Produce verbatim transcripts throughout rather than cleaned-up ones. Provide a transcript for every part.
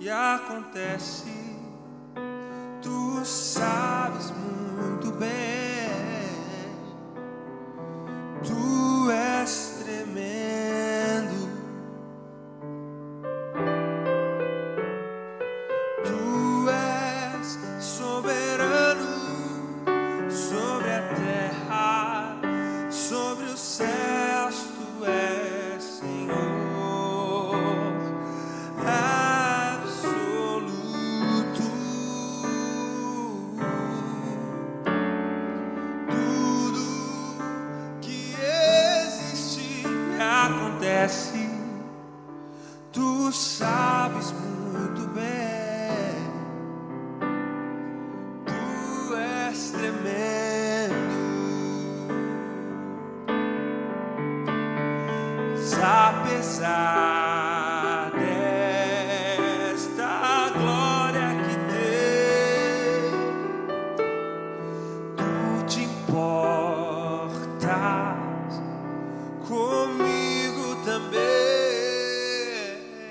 e acontece. Tu sabes muito bem, tu és tremendo, tu és soberano sobre a terra, sobre os céus, tu és Senhor absoluto. Acontece, tu sabes muito bem, tu és tremendo, apesar desta glória que tem, tu te importas comigo também,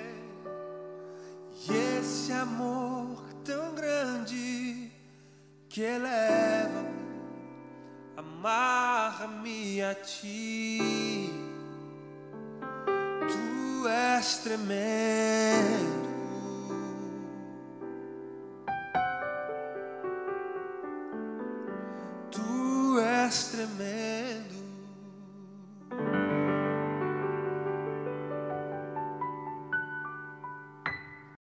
e esse amor tão grande que eleva-me, amarra-me a ti. Tu és tremendo, tu és tremendo.